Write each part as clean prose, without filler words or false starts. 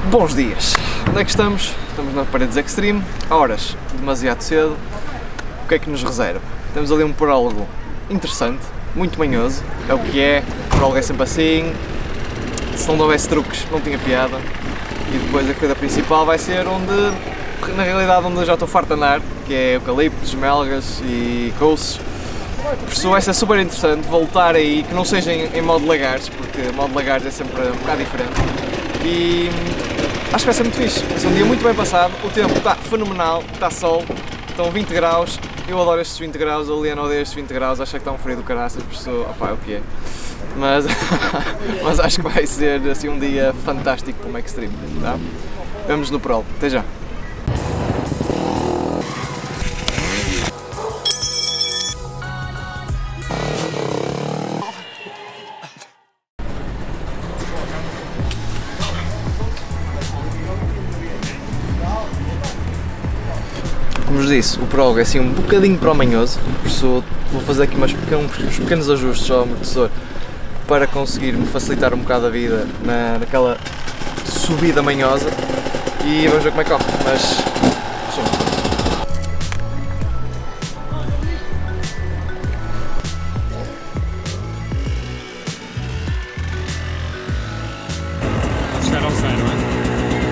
Bons dias! Onde é que estamos? Estamos na Paredes Extreme, horas demasiado cedo. O que é que nos reserva? Temos ali um prólogo interessante, muito manhoso, é o que é, o prólogo é sempre assim, se não houvesse truques não tinha piada. E depois a corrida principal vai ser onde, na realidade, onde eu já estou farto de andar, que é eucaliptos, melgas e couços. Por isso vai ser super interessante voltar aí, que não seja em modo Lagares, porque o modo Lagares é sempre um bocado diferente. E acho que vai ser muito fixe, vai ser um dia muito bem passado, o tempo está fenomenal, está sol, estão 20 graus, eu adoro estes 20 graus, a Liliana odeia estes 20 graus, acho que está um frio do caraças, por isso, opá, é o que é. Mas acho que vai ser assim um dia fantástico como Extreme, tá? Vemos no prólogo, até já! Como vos disse, o prólogo é assim um bocadinho para o manhoso, por isso vou fazer aqui uns pequenos ajustes ao amortecedor para conseguir me facilitar um bocado a vida naquela subida manhosa e vamos ver como é que corre, mas sim. Vou chegar ao zero, não é?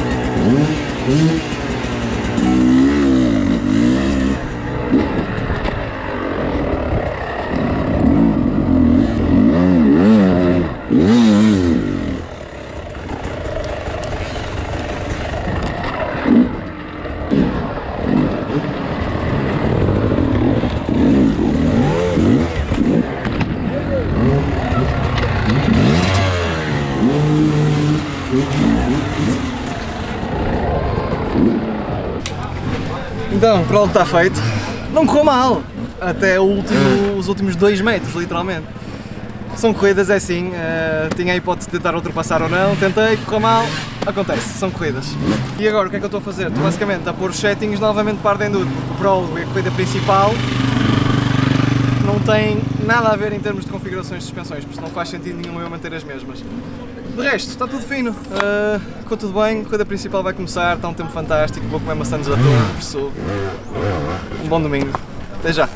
Então, o prólogo está feito, não correu mal, até os últimos 2 metros, literalmente. São corridas, é assim, tinha a hipótese de tentar ultrapassar ou não, tentei, correu mal, acontece, são corridas. E agora o que é que eu estou a fazer? Estou basicamente a pôr os settings novamente para a Enduro, porque o prólogo e a corrida principal não tem nada a ver em termos de configurações de suspensões, porque não faz sentido nenhum eu manter as mesmas. De resto, está tudo fino, ficou tudo bem, a corrida principal vai começar, está um tempo fantástico, vou comer maçãs à toa, por isso, um bom domingo, até já!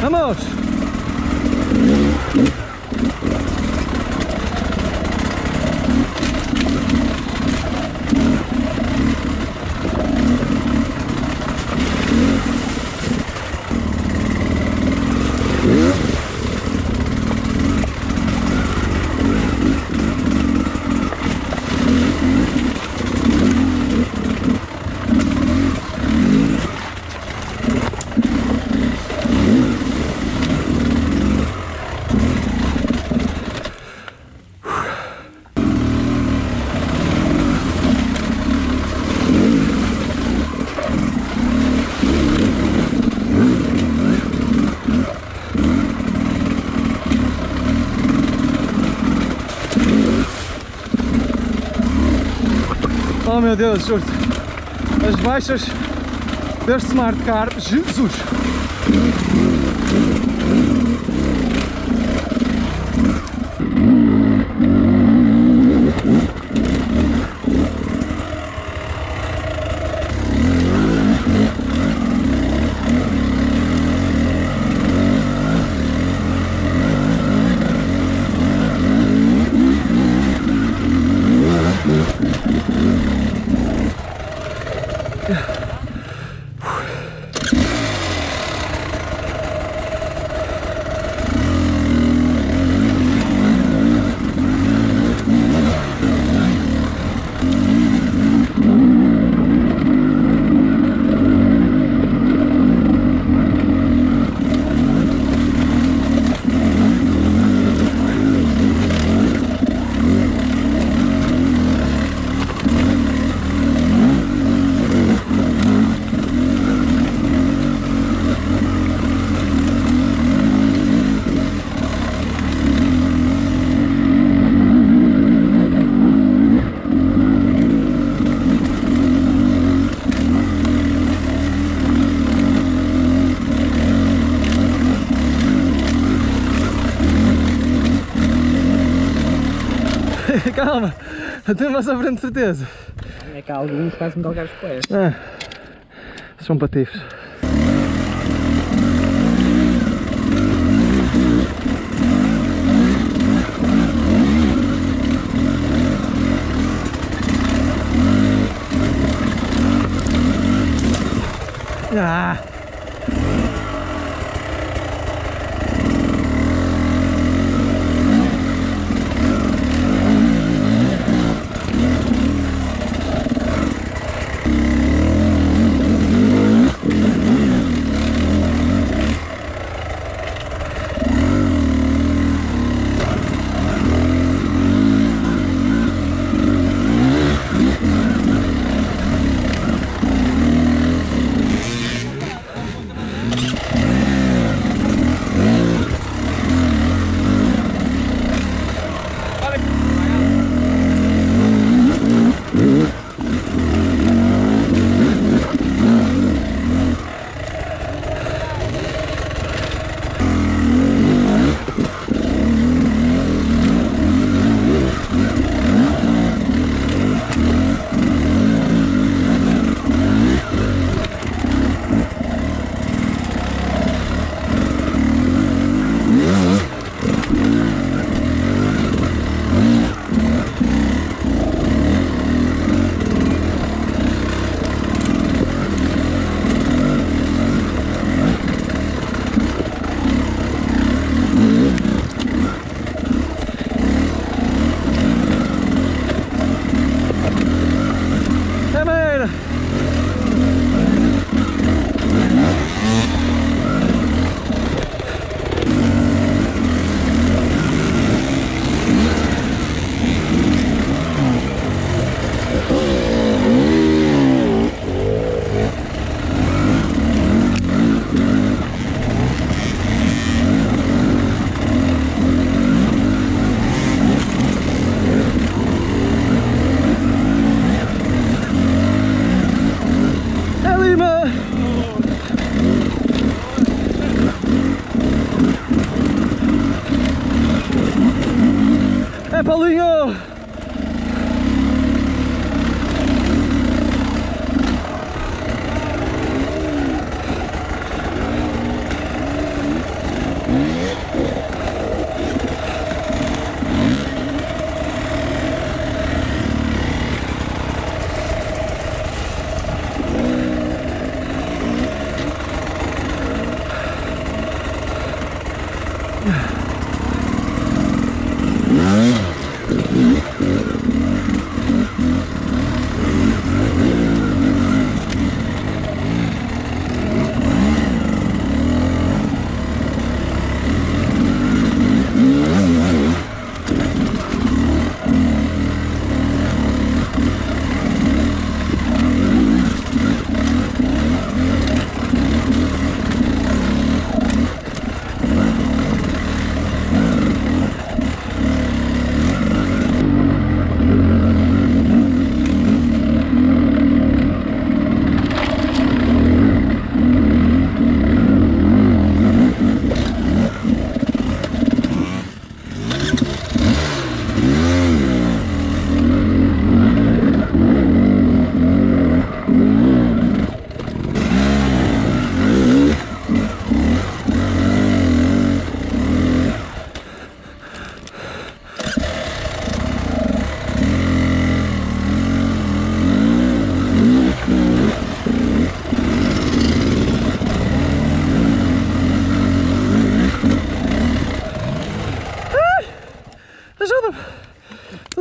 Vamos! Oh meu Deus, juro-te, as baixas deste Smart Car, Jesus! Calma, até mais à frente de certeza. É que há alguns que quase me galgar os pés. São patifes.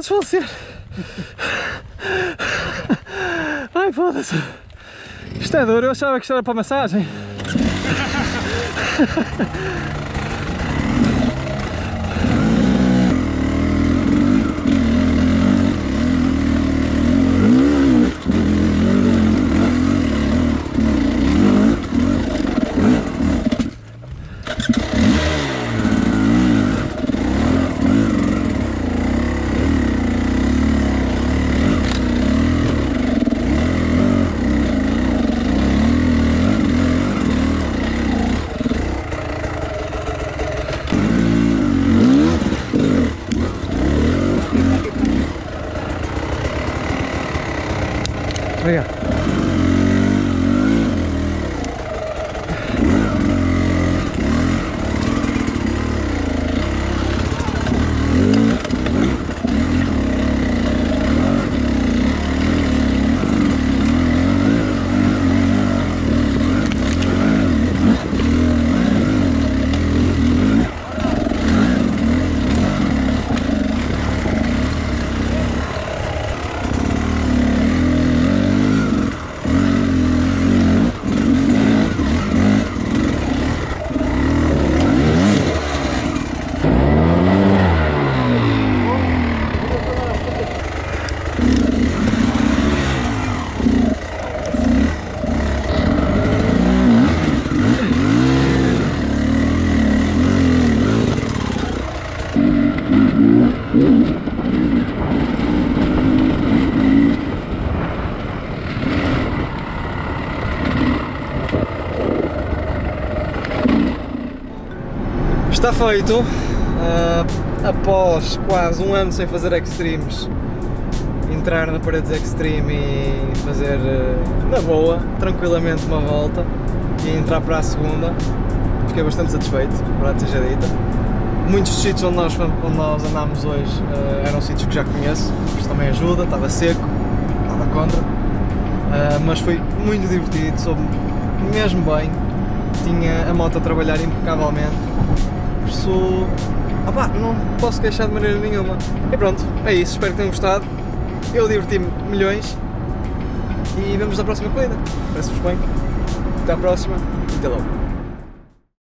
desfalecer. Ai, foda-se. Isto é duro, eu achava que isto era para massagem. Obrigado. Está feito, após quase um ano sem fazer extremes, entrar na Paredes Extreme e fazer na boa, tranquilamente uma volta e entrar para a segunda, fiquei bastante satisfeito, para seja dita. Muitos dos sítios onde nós andámos hoje eram sítios que já conheço, isto também ajuda, estava seco, nada contra, mas foi muito divertido, soube mesmo bem, tinha a moto a trabalhar impecavelmente. Por isso, não posso queixar de maneira nenhuma. E pronto, é isso, espero que tenham gostado. Eu diverti-me milhões e vemos na próxima corrida. Parece-vos bem. Até à próxima e até logo.